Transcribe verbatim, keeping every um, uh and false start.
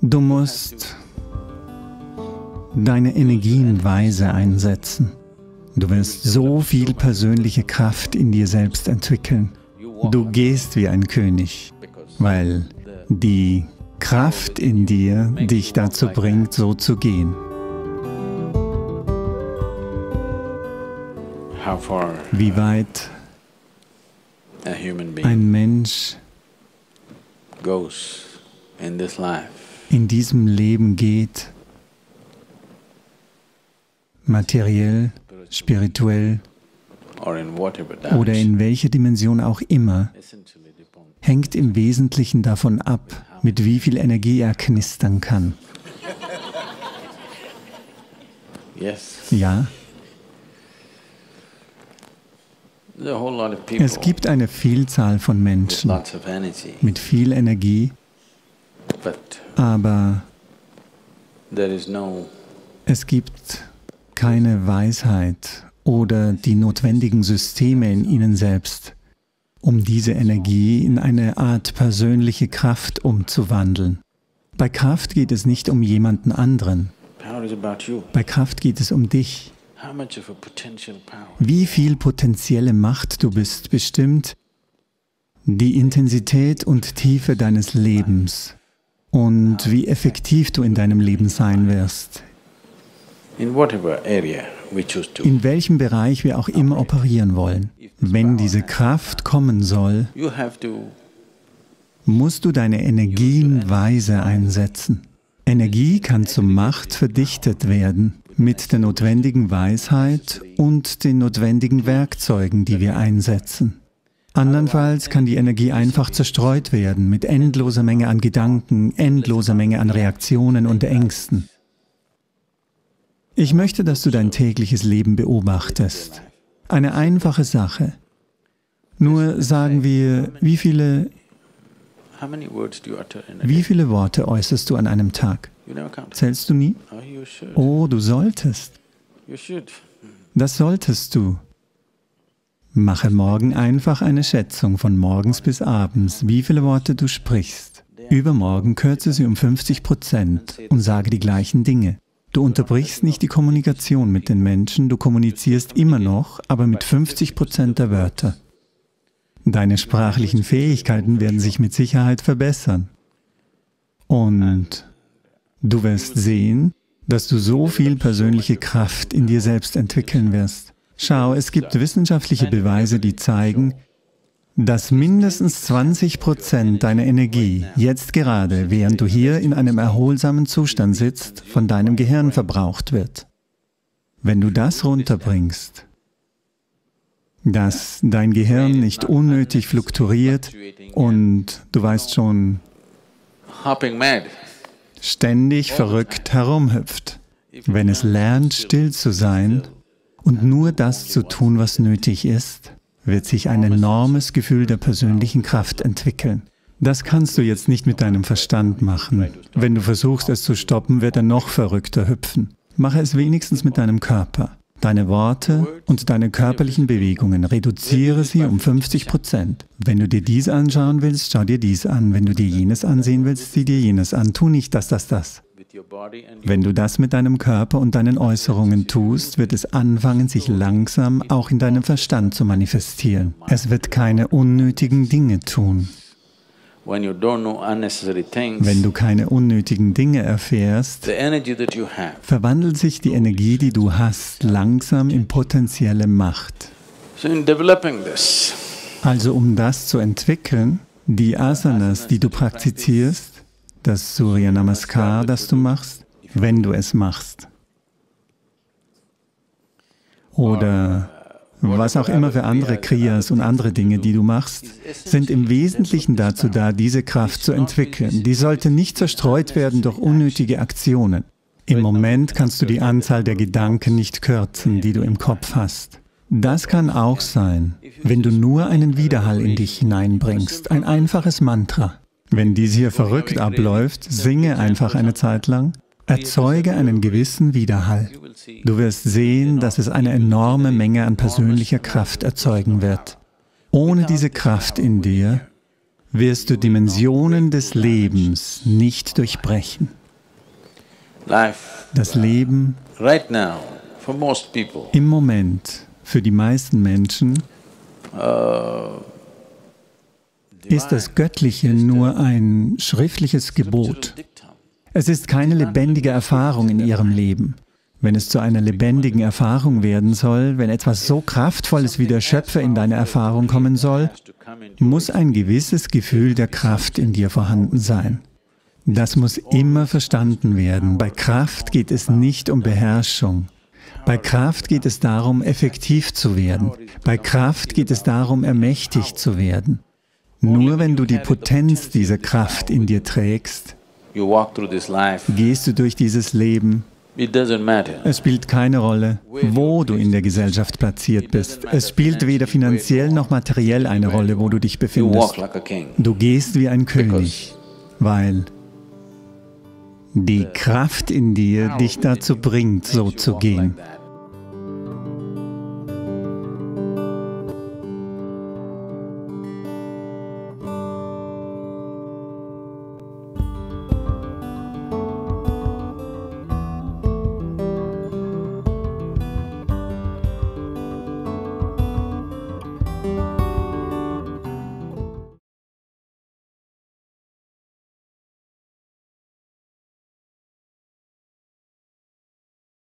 Du musst deine Energien weise einsetzen. Du wirst so viel persönliche Kraft in dir selbst entwickeln. Du gehst wie ein König, weil die Kraft in dir dich dazu bringt, so zu gehen. Wie weit ein Mensch in diesem Leben geht, materiell, spirituell oder in welcher Dimension auch immer, hängt im Wesentlichen davon ab, mit wie viel Energie er knistern kann. Ja. Es gibt eine Vielzahl von Menschen mit viel Energie, aber es gibt keine Weisheit oder die notwendigen Systeme in ihnen selbst, um diese Energie in eine Art persönliche Kraft umzuwandeln. Bei Kraft geht es nicht um jemanden anderen. Bei Kraft geht es um dich. Wie viel potenzielle Macht du bist, bestimmt die Intensität und Tiefe deines Lebens und wie effektiv du in deinem Leben sein wirst. In welchem Bereich wir auch immer operieren wollen. Wenn diese Kraft kommen soll, musst du deine Energien weise einsetzen. Energie kann zur Macht verdichtet werden mit der notwendigen Weisheit und den notwendigen Werkzeugen, die wir einsetzen. Andernfalls kann die Energie einfach zerstreut werden mit endloser Menge an Gedanken, endloser Menge an Reaktionen und Ängsten. Ich möchte, dass du dein tägliches Leben beobachtest. Eine einfache Sache. Nur sagen wir, wie viele, wie viele Worte äußerst du an einem Tag? Zählst du nie? Oh, du solltest. Das solltest du. Mache morgen einfach eine Schätzung von morgens bis abends, wie viele Worte du sprichst. Übermorgen kürze sie um fünfzig Prozent und sage die gleichen Dinge. Du unterbrichst nicht die Kommunikation mit den Menschen, du kommunizierst immer noch, aber mit fünfzig Prozent der Wörter. Deine sprachlichen Fähigkeiten werden sich mit Sicherheit verbessern. Und du wirst sehen, dass du so viel persönliche Kraft in dir selbst entwickeln wirst. Schau, es gibt wissenschaftliche Beweise, die zeigen, dass mindestens zwanzig Prozent deiner Energie jetzt gerade, während du hier in einem erholsamen Zustand sitzt, von deinem Gehirn verbraucht wird. Wenn du das runterbringst, dass dein Gehirn nicht unnötig fluktuiert und du weißt schon, ständig verrückt herumhüpft, wenn es lernt, still zu sein und nur das zu tun, was nötig ist, wird sich ein enormes Gefühl der persönlichen Kraft entwickeln. Das kannst du jetzt nicht mit deinem Verstand machen. Wenn du versuchst, es zu stoppen, wird er noch verrückter hüpfen. Mache es wenigstens mit deinem Körper. Deine Worte und deine körperlichen Bewegungen, reduziere sie um fünfzig Prozent. Wenn du dir dies anschauen willst, schau dir dies an. Wenn du dir jenes ansehen willst, sieh dir jenes an. Tu nicht das, das, das. Wenn du das mit deinem Körper und deinen Äußerungen tust, wird es anfangen, sich langsam auch in deinem Verstand zu manifestieren. Es wird keine unnötigen Dinge tun. Wenn du keine unnötigen Dinge erfährst, verwandelt sich die Energie, die du hast, langsam in potenzielle Macht. Also um das zu entwickeln, die Asanas, die du praktizierst, das Surya Namaskar, das du machst, wenn du es machst. Oder was auch immer für andere Kriyas und andere Dinge, die du machst, sind im Wesentlichen dazu da, diese Kraft zu entwickeln. Die sollte nicht zerstreut werden durch unnötige Aktionen. Im Moment kannst du die Anzahl der Gedanken nicht kürzen, die du im Kopf hast. Das kann auch sein, wenn du nur einen Widerhall in dich hineinbringst, ein einfaches Mantra. Wenn dies hier verrückt abläuft, singe einfach eine Zeit lang, erzeuge einen gewissen Widerhall. Du wirst sehen, dass es eine enorme Menge an persönlicher Kraft erzeugen wird. Ohne diese Kraft in dir wirst du Dimensionen des Lebens nicht durchbrechen. Das Leben im Moment für die meisten Menschen ist das Göttliche nur ein schriftliches Gebot. Es ist keine lebendige Erfahrung in ihrem Leben. Wenn es zu einer lebendigen Erfahrung werden soll, wenn etwas so Kraftvolles wie der Schöpfer in deine Erfahrung kommen soll, muss ein gewisses Gefühl der Kraft in dir vorhanden sein. Das muss immer verstanden werden. Bei Kraft geht es nicht um Beherrschung. Bei Kraft geht es darum, effektiv zu werden. Bei Kraft geht es darum, ermächtigt zu werden. Nur wenn du die Potenz dieser Kraft in dir trägst, gehst du durch dieses Leben. Es spielt keine Rolle, wo du in der Gesellschaft platziert bist. Es spielt weder finanziell noch materiell eine Rolle, wo du dich befindest. Du gehst wie ein König, weil die Kraft in dir dich dazu bringt, so zu gehen.